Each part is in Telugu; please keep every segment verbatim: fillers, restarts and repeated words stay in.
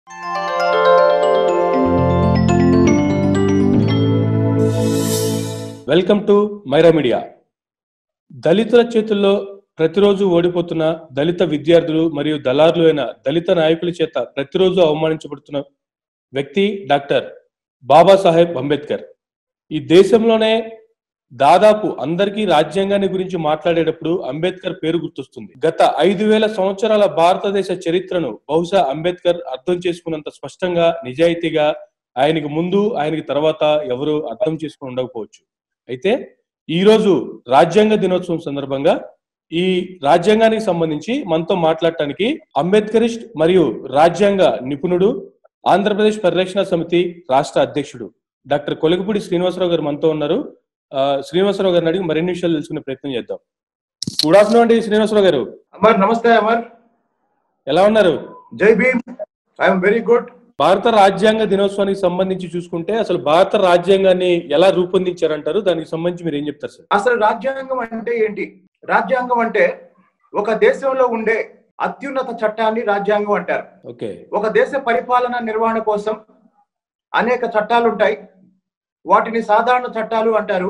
Welcome to Myra media. దళితుల చేతుల్లో ప్రతిరోజు ఓడిపోతున్న దళిత విద్యార్థులు మరియు దళారులు అయిన దళిత నాయకుల చేత ప్రతిరోజు అవమానించబడుతున్న వ్యక్తి డాక్టర్ బాబాసాహెబ్ అంబేద్కర్. ఈ దేశంలోనే దాదాపు అందరికీ రాజ్యాంగాన్ని గురించి మాట్లాడేటప్పుడు అంబేద్కర్ పేరు గుర్తొస్తుంది. గత ఐదు వేల సంవత్సరాల భారతదేశ చరిత్రను బహుశా అంబేద్కర్ అర్థం చేసుకున్నంత స్పష్టంగా, నిజాయితీగా ఆయనకి ముందు ఆయనకి తర్వాత ఎవరు అర్థం చేసుకుని ఉండకపోవచ్చు. అయితే ఈ రోజు రాజ్యాంగ దినోత్సవం సందర్భంగా ఈ రాజ్యాంగానికి సంబంధించి మనతో మాట్లాడటానికి అంబేద్కరిస్ట్ మరియు రాజ్యాంగ నిపుణుడు, ఆంధ్రప్రదేశ్ పరిరక్షణ సమితి రాష్ట్ర అధ్యక్షుడు డాక్టర్ కొలగపూడి శ్రీనివాసరావు గారు మనతో ఉన్నారు. శ్రీనివాసరావు గారిని అడిగి మరిన్ని విషయాలు తెలుసుకునే ప్రయత్నం చేద్దాం. గుడ్ ఆఫ్టర్నూన్ అండి శ్రీనివాసరావు గారు. అమర్, నమస్తే అమర్. ఎలా ఉన్నారు? జై భీమ్. I'm very good. భారత రాజ్యాంగ దినోత్సవానికి సంబంధించి చూసుకుంటే అసలు భారత రాజ్యాంగాన్ని ఎలా రూపొందించారంటారు? దానికి సంబంధించి మీరు ఏం చెప్తారు సార్? అసలు రాజ్యాంగం అంటే ఏంటి? రాజ్యాంగం అంటే ఒక దేశంలో ఉండే అత్యున్నత చట్టాన్ని రాజ్యాంగం అంటారు. ఓకే. ఒక దేశ పరిపాలన నిర్వహణ కోసం అనేక చట్టాలు ఉంటాయి. వాటిని సాధారణ చట్టాలు అంటారు.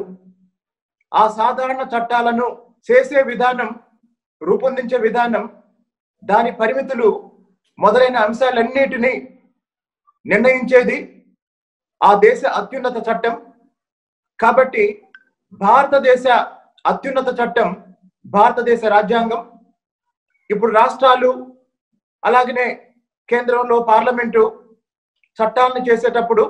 ఆ సాధారణ చట్టాలను చేసే విధానం, రూపొందించే విధానం, దాని పరిమితులు మొదలైన అంశాలన్నిటినీ నిర్ణయించేది ఆ దేశ అత్యున్నత చట్టం. కాబట్టి భారతదేశ అత్యున్నత చట్టం భారతదేశ రాజ్యాంగం. ఇప్పుడు రాష్ట్రాలు అలాగనే కేంద్రంలో పార్లమెంటు చట్టాలను చేసేటప్పుడు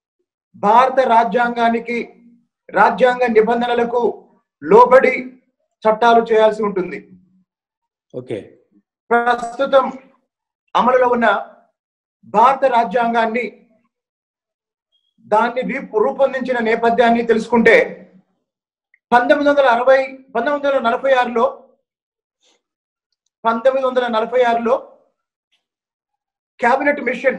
భారత రాజ్యాంగానికి, రాజ్యాంగ నిబంధనలకు లోబడి చట్టాలు చేయాల్సి ఉంటుంది. ఓకే. ప్రస్తుతం అమలులో ఉన్న భారత రాజ్యాంగాన్ని, దాన్ని రూపొందించిన నేపథ్యాన్ని తెలుసుకుంటే పంతొమ్మిది వందల అరవై పంతొమ్మిది వందల నలభై ఆరులో పంతొమ్మిది వందల నలభై ఆరులో క్యాబినెట్ మిషన్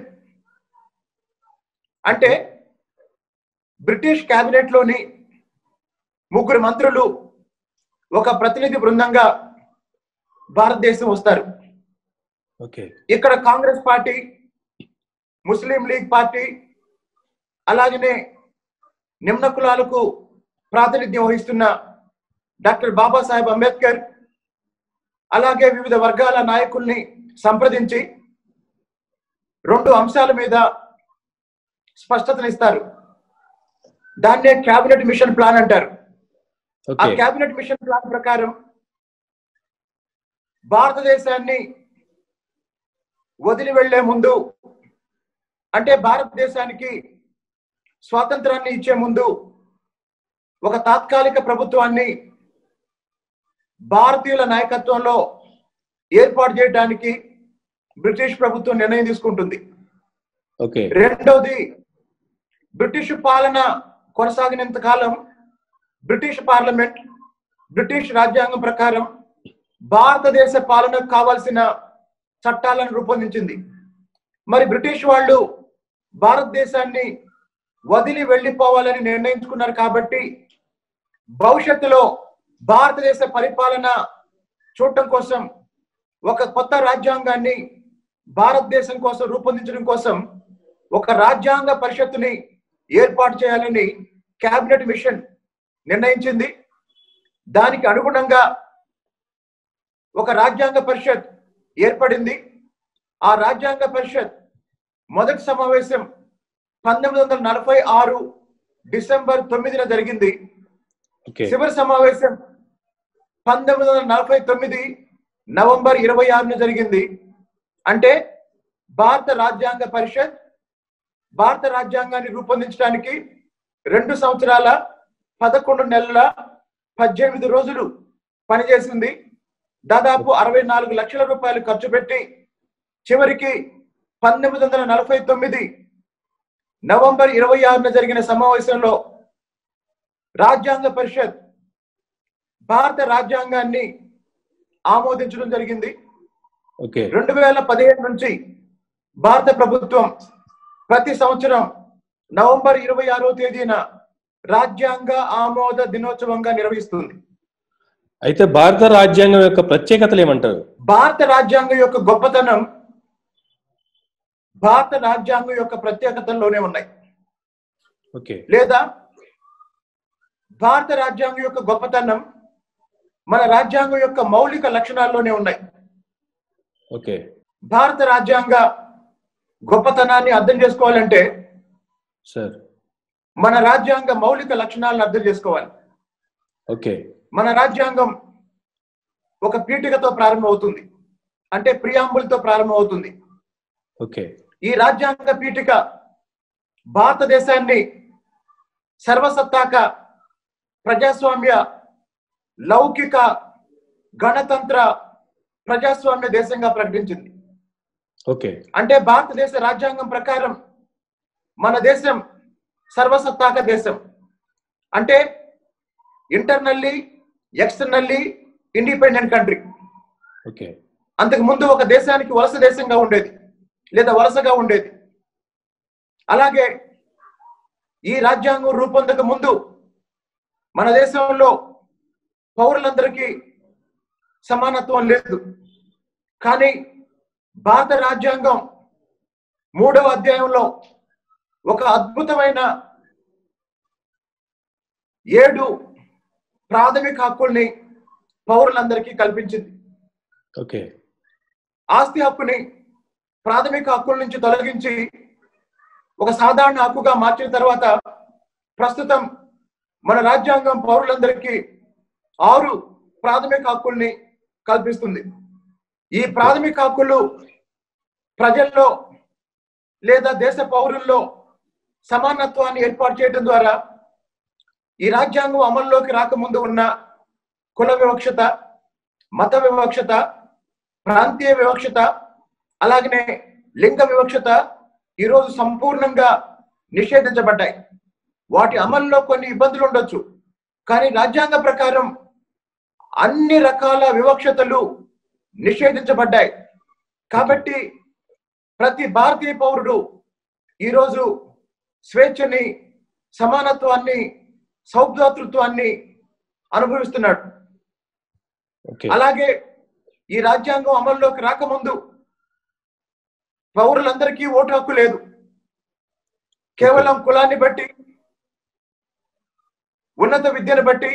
అంటే బ్రిటిష్ క్యాబినెట్ లోని ముగ్గురు మంత్రులు ఒక ప్రతినిధి బృందంగా భారతదేశం వస్తారు. ఇక్కడ Congress party, Muslim League party, అలాగనే నిమ్న కులాలకు ప్రాతినిధ్యం వహిస్తున్న డాక్టర్ బాబాసాహెబ్ అంబేద్కర్, అలాగే వివిధ వర్గాల నాయకుల్ని సంప్రదించి రెండు అంశాల మీద స్పష్టతనిస్తారు. దాన్నే క్యాబినెట్ మిషన్ ప్లాన్ అంటారు. ఆ క్యాబినెట్ మిషన్ ప్లాన్ ప్రకారం భారతదేశాన్ని వదిలి వెళ్లే ముందు, అంటే భారతదేశానికి స్వాతంత్రాన్ని ఇచ్చే ముందు, ఒక తాత్కాలిక ప్రభుత్వాన్ని భారతీయుల నాయకత్వంలో ఏర్పాటు చేయడానికి బ్రిటిష్ ప్రభుత్వం నిర్ణయం తీసుకుంటుంది. రెండవది, బ్రిటిష్ పాలన కొనసాగినంత కాలం బ్రిటిష్ పార్లమెంట్, బ్రిటిష్ రాజ్యాంగం ప్రకారం భారతదేశ పాలనకు కావాల్సిన చట్టాలను రూపొందించింది. మరి బ్రిటిష్ వాళ్ళు భారతదేశాన్ని వదిలి వెళ్ళిపోవాలని నిర్ణయించుకున్నారు. కాబట్టి భవిష్యత్తులో భారతదేశ పరిపాలన చూడటం కోసం ఒక కొత్త రాజ్యాంగాన్ని భారతదేశం కోసం రూపొందించడం కోసం ఒక రాజ్యాంగ పరిషత్తుని ఏర్పాటు చేయాలని క్యాబినెట్ మిషన్ నిర్ణయించింది. దానికి అనుగుణంగా ఒక రాజ్యాంగ పరిషత్ ఏర్పడింది. ఆ రాజ్యాంగ పరిషత్ మొదటి సమావేశం పంతొమ్మిది వందల నలభై ఆరు డిసెంబర్ తొమ్మిదిన జరిగింది. చివరి సమావేశం పంతొమ్మిది వందల నలభై తొమ్మిది నవంబర్ ఇరవై ఆరున జరిగింది. అంటే భారత రాజ్యాంగ పరిషత్ భారత రాజ్యాంగాన్ని రూపొందించడానికి రెండు సంవత్సరాల పదకొండు నెలల పద్దెనిమిది రోజులు పనిచేసింది. దాదాపు అరవై నాలుగు లక్షల రూపాయలు ఖర్చు పెట్టి చివరికి పంతొమ్మిది వందల నలభై తొమ్మిది నవంబర్ ఇరవై ఆరున జరిగిన సమావేశంలో రాజ్యాంగ పరిషత్ భారత రాజ్యాంగాన్ని ఆమోదించడం జరిగింది. రెండు వేల పదిహేను నుంచి భారత ప్రభుత్వం ప్రతి సంవత్సరం నవంబర్ ఇరవై ఆరో తేదీన రాజ్యాంగ ఆమోద దినోత్సవంగా నిర్వహిస్తుంది. అయితే భారత రాజ్యాంగం యొక్క ప్రత్యేకతలు ఏమంటారు? భారత రాజ్యాంగం యొక్క గొప్పతనం భారత రాజ్యాంగం యొక్క ప్రత్యేకతల్లోనే ఉన్నాయి. ఓకే. లేదా భారత రాజ్యాంగం యొక్క గొప్పతనం మన రాజ్యాంగం యొక్క మౌలిక లక్షణాల్లోనే ఉన్నాయి. ఓకే. భారత రాజ్యాంగ గొప్పతనాన్ని అర్థం చేసుకోవాలంటే సార్ మన రాజ్యాంగ మౌలిక లక్షణాలను అర్థం చేసుకోవాలి. ఓకే. మన రాజ్యాంగం ఒక పీఠికతో ప్రారంభమవుతుంది, అంటే ప్రియాంబుల్తో ప్రారంభమవుతుంది. ఓకే. ఈ రాజ్యాంగ పీఠిక భారతదేశాన్ని సర్వసత్తాక ప్రజాస్వామ్య లౌకిక గణతంత్ర ప్రజాస్వామ్య దేశంగా ప్రకటించింది. ఓకే. అంటే భారతదేశ రాజ్యాంగం ప్రకారం మన దేశం సర్వసత్తాక దేశం, అంటే internally externally independent country. Okay. అంతకు ముందు ఒక దేశానికి వలస దేశంగా ఉండేది లేదా వలసగా ఉండేది. అలాగే ఈ రాజ్యాంగం రూపొందక ముందు మన దేశంలో పౌరులందరికీ సమానత్వం లేదు. కానీ భారత రాజ్యాంగం మూడవ అధ్యాయంలో ఒక అద్భుతమైన ఏడు ప్రాథమిక హక్కుల్ని పౌరులందరికీ కల్పించింది. ఓకే. ఆస్తి హక్కుని ప్రాథమిక హక్కుల నుంచి తొలగించి ఒక సాధారణ హక్కుగా మార్చిన తర్వాత ప్రస్తుతం మన రాజ్యాంగం పౌరులందరికీ ఆరు ప్రాథమిక హక్కుల్ని కల్పిస్తుంది. ఈ ప్రాథమిక హక్కులు ప్రజల్లో లేదా దేశ పౌరుల్లో సమానత్వాన్ని ఏర్పాటు చేయడం ద్వారా ఈ రాజ్యాంగం అమల్లోకి రాకముందు ఉన్న కుల వివక్షత, మత వివక్షత, ప్రాంతీయ వివక్షత, అలాగనే లింగ వివక్షత ఈరోజు సంపూర్ణంగా నిషేధించబడ్డాయి. వాటి అమల్లో కొన్ని ఇబ్బందులు ఉండొచ్చు, కానీ రాజ్యాంగ ప్రకారం అన్ని రకాల వివక్షతలు నిషేధించబడ్డాయి. కాబట్టి ప్రతి భారతీయ పౌరుడు ఈరోజు స్వేచ్ఛని, సమానత్వాన్ని, సౌభ్రాతృత్వాన్ని అనుభవిస్తున్నాడు. అలాగే ఈ రాజ్యాంగం అమల్లోకి రాకముందు పౌరులందరికీ ఓటు హక్కు లేదు. కేవలం కులాన్ని బట్టి, ఉన్నత విద్యను బట్టి,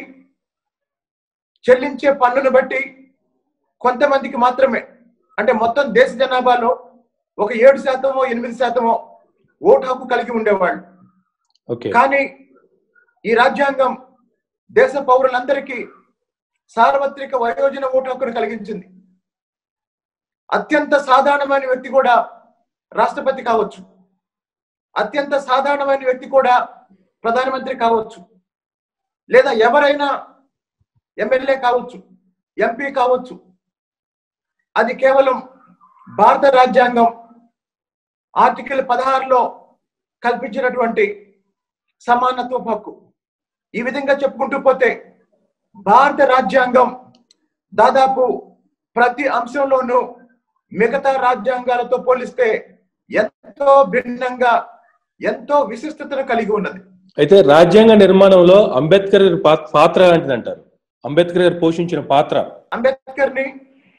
చెల్లించే పన్నును బట్టి కొంతమందికి మాత్రమే, అంటే మొత్తం దేశ జనాభాలో ఒక ఏడు శాతమో ఎనిమిది శాతమో ఓటు హక్కు కలిగి ఉండేవాళ్ళు. కానీ ఈ రాజ్యాంగం దేశ పౌరులందరికీ సార్వత్రిక వయోజన ఓటు హక్కును కలిగించింది. అత్యంత సాధారణమైన వ్యక్తి కూడా రాష్ట్రపతి కావచ్చు, అత్యంత సాధారణమైన వ్యక్తి కూడా ప్రధానమంత్రి కావచ్చు, లేదా ఎవరైనా ఎమ్మెల్యే కావచ్చు, ఎంపీ కావచ్చు. అది కేవలం భారత రాజ్యాంగం ఆర్టికల్ పదహారులో కల్పించినటువంటి సమానత్వ హక్కు. ఈ విధంగా చెప్పుకుంటూ పోతే భారత రాజ్యాంగం దాదాపు ప్రతి అంశంలోనూ మిగతా రాజ్యాంగాలతో పోలిస్తే ఎంతో భిన్నంగా, ఎంతో విశిష్టతను కలిగి ఉన్నది. అయితే రాజ్యాంగ నిర్మాణంలో అంబేద్కర్ పాత్ర లాంటిది అంటారు. అంబేద్కర్ గారు పోషించిన పాత్ర, అంబేద్కర్ ని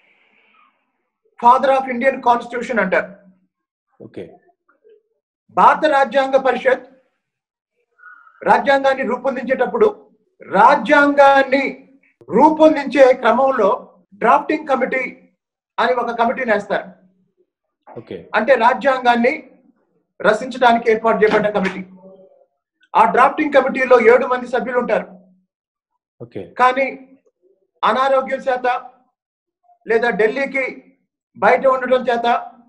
ఫాదర్ ఆఫ్ ఇండియన్ కాన్స్టిట్యూషన్ అంటారు. ఓకే. భారత రాజ్యాంగ పరిషత్ రాజ్యాంగాన్ని రూపొందించేటప్పుడు రాజ్యాంగాన్ని రూపొందించే క్రమంలో డ్రాఫ్టింగ్ కమిటీ అని ఒక కమిటీని వేస్తారు. ఓకే. అంటే రాజ్యాంగాన్ని రచించడానికి ఏర్పాటు చేయబడ్డ కమిటీ. ఆ డ్రాఫ్టింగ్ కమిటీలో ఏడు మంది సభ్యులు ఉంటారు. ఓకే. కానీ అనారోగ్యం చేత లేదా ఢిల్లీకి బయట ఉండడం చేత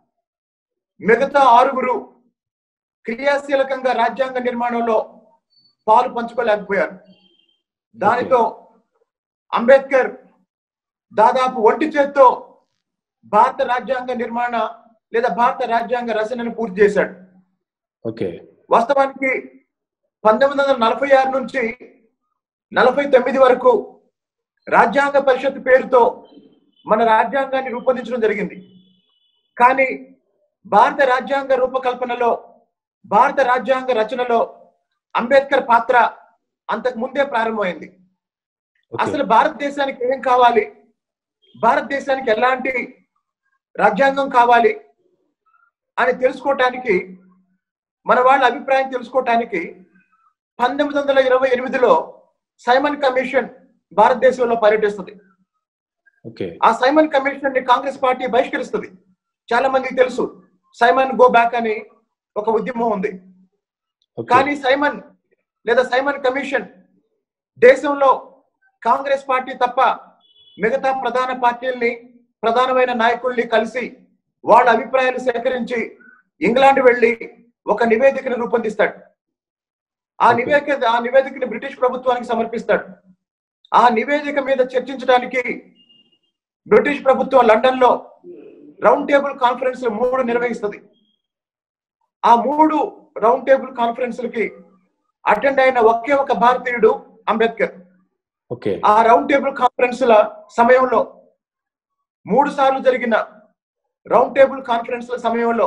మిగతా ఆరుగురు క్రియాశీలకంగా రాజ్యాంగ నిర్మాణంలో పాలు పంచుకోలేకపోయారు. దానితో అంబేద్కర్ దాదాపు ఒంటి చేత్తో భారత రాజ్యాంగ నిర్మాణ లేదా భారత రాజ్యాంగ రచనను పూర్తి చేశాడు. ఓకే. వాస్తవానికి పంతొమ్మిది వందల నలభై ఆరు నుంచి నలభై తొమ్మిది వరకు రాజ్యాంగ పరిషత్ పేరుతో మన రాజ్యాంగాన్ని రూపొందించడం జరిగింది. కానీ భారత రాజ్యాంగ రూపకల్పనలో, భారత రాజ్యాంగ రచనలో అంబేద్కర్ పాత్ర అంతకు ముందే ప్రారంభమైంది. అసలు భారతదేశానికి ఏం కావాలి, భారతదేశానికి ఎలాంటి రాజ్యాంగం కావాలి అని తెలుసుకోవటానికి, మన వాళ్ళ అభిప్రాయం తెలుసుకోవటానికి పంతొమ్మిది వందల ఇరవై ఎనిమిదిలో సైమన్ కమిషన్ భారతదేశంలో పర్యటిస్తుంది. ఆ సైమన్ కమిషన్ ని కాంగ్రెస్ పార్టీ బహిష్కరిస్తుంది. చాలా మందికి తెలుసు సైమన్ గో బ్యాక్ అని ఒక ఉద్యమం ఉంది. కానీ సైమన్ లేదా సైమన్ కమిషన్ దేశంలో కాంగ్రెస్ పార్టీ తప్ప మిగతా ప్రధాన పార్టీల్ని, ప్రధానమైన నాయకుల్ని కలిసి వాళ్ళ అభిప్రాయాలు సేకరించి ఇంగ్లాండ్ వెళ్లి ఒక నివేదికను రూపొందిస్తాడు. ఆ నివేదిక ఆ నివేదికని బ్రిటిష్ ప్రభుత్వానికి సమర్పిస్తాడు. ఆ నివేదిక మీద చర్చించడానికి బ్రిటిష్ ప్రభుత్వం లండన్ లో రౌండ్ టేబుల్ కాన్ఫరెన్స్ మూడు నిర్వహిస్తుంది. ఆ మూడు రౌండ్ టేబుల్ కాన్ఫరెన్స్లకి అటెండ్ అయిన ఒకే ఒక భారతీయుడు అంబేద్కర్. ఆ రౌండ్ టేబుల్ కాన్ఫరెన్స్ల సమయంలో, మూడు సార్లు జరిగిన రౌండ్ టేబుల్ కాన్ఫరెన్స్ల సమయంలో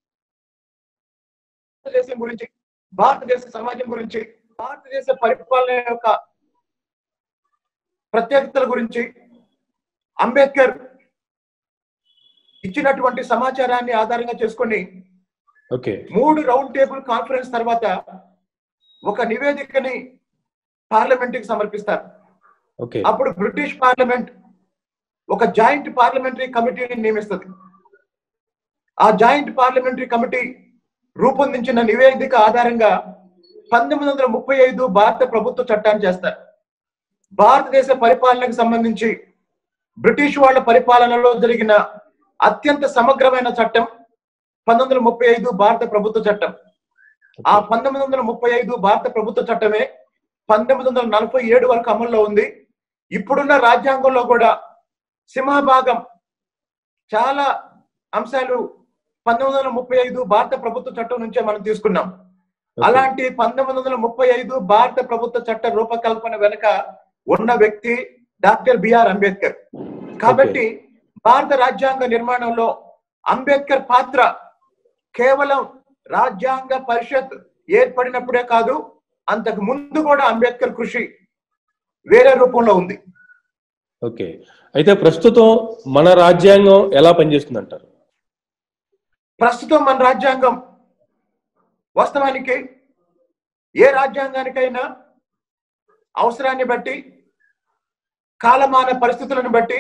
భారతదేశం గురించి, భారతదేశ సమాజం గురించి, భారతదేశ పరిపాలన యొక్క ప్రత్యేకతల గురించి అంబేద్కర్ ఇచ్చినటువంటి సమాచారాన్ని ఆధారంగా చేసుకొని మూడు రౌండ్ టేబుల్ కాన్ఫరెన్స్ తర్వాత ఒక నివేదికని పార్లమెంట్ కి సమర్పిస్తారు. అప్పుడు బ్రిటిష్ పార్లమెంట్ ఒక జాయింట్ పార్లమెంటరీ కమిటీని నియమిస్తుంది. ఆ జాయింట్ పార్లమెంటరీ కమిటీ రూపొందించిన నివేదిక ఆధారంగా పంతొమ్మిది వందల ముప్పై ఐదు భారత ప్రభుత్వ చట్టాన్ని చేస్తారు. భారతదేశ పరిపాలనకు సంబంధించి బ్రిటిష్ వాళ్ళ పరిపాలనలో జరిగిన అత్యంత సమగ్రమైన చట్టం పంతొమ్మిది వందల ముప్పై ఐదు భారత ప్రభుత్వ చట్టం. ఆ పంతొమ్మిది వందల ముప్పై ఐదు భారత ప్రభుత్వ చట్టమే పంతొమ్మిది వందల నలభై ఏడు వరకు అమల్లో ఉంది. ఇప్పుడున్న రాజ్యాంగంలో కూడా సింహభాగం చాలా అంశాలు పంతొమ్మిది వందల ముప్పై ఐదు భారత ప్రభుత్వ చట్టం నుంచే మనం తీసుకున్నాం. అలాంటి పంతొమ్మిది వందల ముప్పై ఐదు భారత ప్రభుత్వ చట్ట రూపకల్పన వెనుక ఉన్న వ్యక్తి డాక్టర్ బిఆర్ అంబేద్కర్. కాబట్టి భారత రాజ్యాంగ నిర్మాణంలో అంబేద్కర్ పాత్ర కేవలం రాజ్యాంగ పరిషత్ ఏర్పడినప్పుడే కాదు, అంతకు ముందు కూడా అంబేద్కర్ కృషి వేరే రూపంలో ఉంది. ఓకే, అయితే ప్రస్తుతం మన రాజ్యాంగం ఎలా పనిచేస్తుంది అంటారు? ప్రస్తుతం మన రాజ్యాంగం వాస్తవానికి ఏ రాజ్యాంగానికైనా అవసరాన్ని బట్టి, కాలమాన పరిస్థితులను బట్టి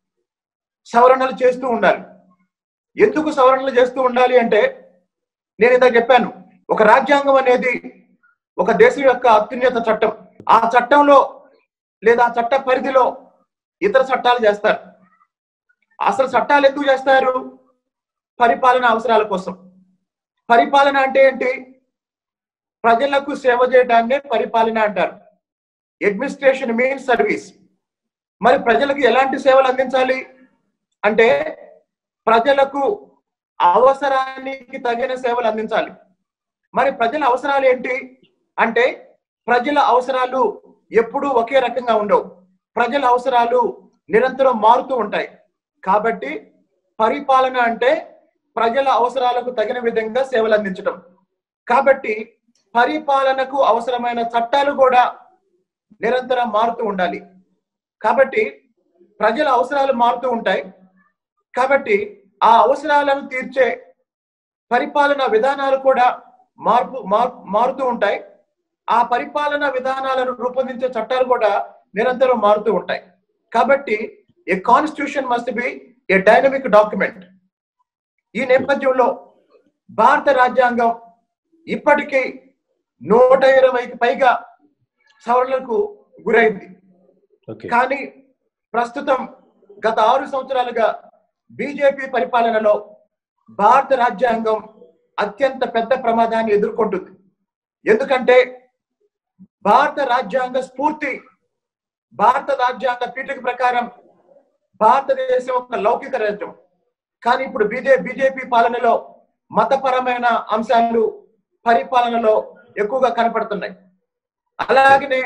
సవరణలు చేస్తూ ఉండాలి. ఎందుకు సవరణలు చేస్తూ ఉండాలి అంటే, నేను ఇంత చెప్పాను, ఒక రాజ్యాంగం అనేది ఒక దేశం యొక్క అత్యున్నత చట్టం. ఆ చట్టంలో లేదా చట్ట పరిధిలో ఇతర చట్టాలు చేస్తారు. అసలు చట్టాలు ఎందుకు చేస్తారు? పరిపాలన అవసరాల కోసం. పరిపాలన అంటే ఏంటి? ప్రజలకు సేవ చేయడాన్నే పరిపాలన అంటారు. Administration means service. మరి ప్రజలకు ఎలాంటి సేవలు అందించాలి అంటే, ప్రజలకు అవసరానికి తగిన సేవలు అందించాలి. మరి ప్రజల అవసరాలు ఏంటి అంటే, ప్రజల అవసరాలు ఎప్పుడూ ఒకే రకంగా ఉండవు. ప్రజల అవసరాలు నిరంతరం మారుతూ ఉంటాయి. కాబట్టి పరిపాలన అంటే ప్రజల అవసరాలకు తగిన విధంగా సేవలు అందించడం. కాబట్టి పరిపాలనకు అవసరమైన చట్టాలు కూడా నిరంతరం మారుతూ ఉండాలి. కాబట్టి ప్రజల అవసరాలు మారుతూ ఉంటాయి. కాబట్టి ఆ అవసరాలను తీర్చే పరిపాలన విధానాలు కూడా మార్పు మారుతూ ఉంటాయి. ఆ పరిపాలన విధానాలను రూపొందించే చట్టాలు కూడా నిరంతరం మారుతూ ఉంటాయి. కాబట్టి a constitution must be a dynamic document. ఈ నేపథ్యంలో భారత రాజ్యాంగం ఇప్పటికీ నూట ఇరవైకి పైగా సవరణలకు గురైంది. కానీ ప్రస్తుతం గత ఆరు సంవత్సరాలుగా బీజేపీ పరిపాలనలో భారత రాజ్యాంగం అత్యంత పెద్ద ప్రమాదాన్ని ఎదుర్కొంటుంది. ఎందుకంటే భారత రాజ్యాంగ స్ఫూర్తి, భారత రాజ్యాంగ పీఠిక ప్రకారం భారతదేశం ఒక లౌకిక రాజ్యం. కానీ ఇప్పుడు బీజే బీజేపీ పాలనలో మతపరమైన అంశాలు పరిపాలనలో ఎక్కువగా కనపడుతున్నాయి. అలాగనే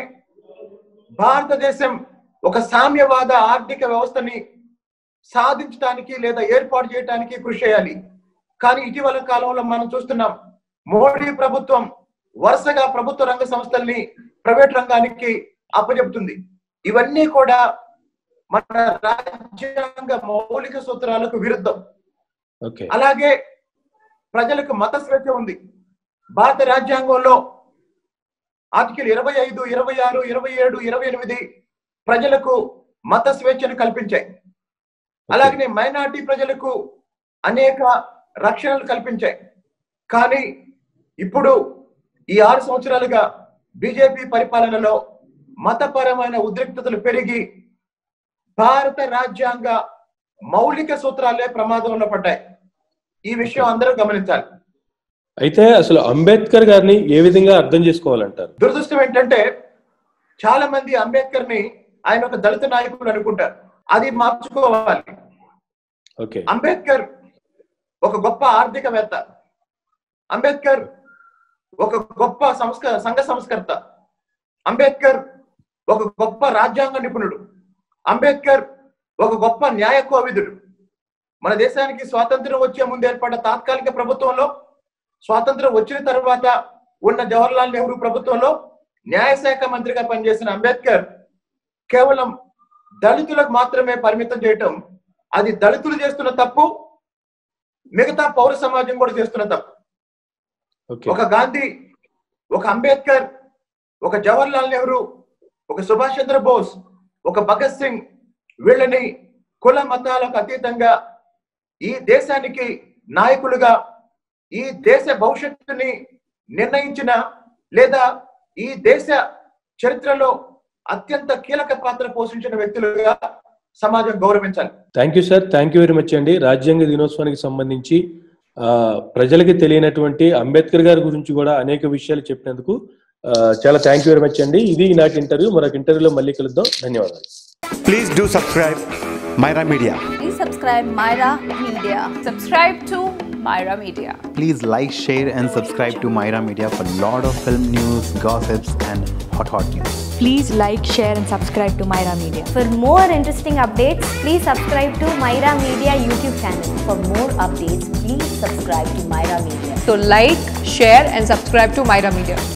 భారతదేశం ఒక సామ్యవాద ఆర్థిక వ్యవస్థని సాధించడానికి లేదా ఏర్పాటు చేయడానికి కృషి చేయాలి. కానీ ఇటీవల కాలంలో మనం చూస్తున్నాం, మోడీ ప్రభుత్వం వరుసగా ప్రభుత్వ రంగ సంస్థల్ని ప్రైవేట్ రంగానికి అప్పచెబుతుంది. ఇవన్నీ కూడా మన రాజ్యాంగ మౌలిక సూత్రాలకు విరుద్ధం. అలాగే ప్రజలకు మత స్వేచ్ఛ ఉంది. భారత రాజ్యాంగంలో ఆర్టికల్ ఇరవై ఐదు ఇరవై ఆరు ఇరవై ఏడు ఇరవై ఎనిమిది ప్రజలకు మత స్వేచ్ఛను కల్పించాయి. అలాగనే మైనారిటీ ప్రజలకు అనేక రక్షణలు కల్పించాయి. కానీ ఇప్పుడు ఈ ఆరు సంవత్సరాలుగా బీజేపీ పరిపాలనలో మతపరమైన ఉద్రిక్తతలు పెరిగి భారత రాజ్యాంగ మౌలిక సూత్రాలే ప్రమాదంలో పడ్డాయి. ఈ విషయం అందరూ గమనించాలి. అయితే అసలు అంబేద్కర్ గారిని ఏ విధంగా అర్థం చేసుకోవాలంటారు? దురదృష్టం ఏంటంటే చాలా మంది అంబేద్కర్ ని ఆయన ఒక దళిత నాయకుడు అనుకుంటారు. అది మార్చుకోవాలి. అంబేద్కర్ ఒక గొప్ప ఆర్థికవేత్త, అంబేద్కర్ ఒక గొప్ప సంస్క సంఘ సంస్కర్త, అంబేద్కర్ ఒక గొప్ప రాజ్యాంగ నిపుణుడు, అంబేద్కర్ ఒక గొప్ప న్యాయ కోవిదుడు. మన దేశానికి స్వాతంత్రం వచ్చే ముందు ఏర్పడ్డ తాత్కాలిక ప్రభుత్వంలో, స్వాతంత్రం వచ్చిన తర్వాత ఉన్న జవహర్లాల్ నెహ్రూ ప్రభుత్వంలో న్యాయశాఖ మంత్రిగా పనిచేసిన అంబేద్కర్ కేవలం దళితులకు మాత్రమే పరిమితం చేయటం, అది దళితులు చేస్తున్న తప్పు, మిగతా పౌర సమాజం కూడా చేస్తున్న తప్పు. ఒక గాంధీ, ఒక అంబేద్కర్, ఒక జవహర్లాల్ నెహ్రూ, ఒక సుభాష్ చంద్రబోస్, ఒక భగత్ సింగ్, వీళ్ళని కుల మతాలకు అతీతంగా ఈ దేశానికి నాయకులుగా, ఈ దేశ భవిష్యత్తుని నిర్ణయించిన లేదా ఈ దేశ చరిత్రలో అత్యంత కీలక పాత్ర పోషించిన వ్యక్తులుగా సమాజం గౌరవించాలి. Thank you sir, thank you very much అండి. రాజ్యాంగ దినోత్సవానికి సంబంధించి ఆ ప్రజలకి తెలియనటువంటి అంబేద్కర్ గారి గురించి కూడా అనేక విషయాలు చెప్పినందుకు చాలా థ్యాంక్ యూ వెరీ మచ్ అండి. ఇది నాటి ఇంటర్వ్యూ. మరొక ఇంటర్వ్యూలో మళ్ళీ కలుద్దాం. ధన్యవాదాలు. Please do subscribe Myra Media. Please subscribe Myra Media. Subscribe to Myra Media. Please like, share and subscribe to Myra Media for lot of film news, gossips and hot hot news. Please like, share and subscribe to Myra Media. For more interesting updates, please subscribe to Myra Media YouTube channel. For more updates, please subscribe to Myra Media. So like, share and subscribe to Myra Media.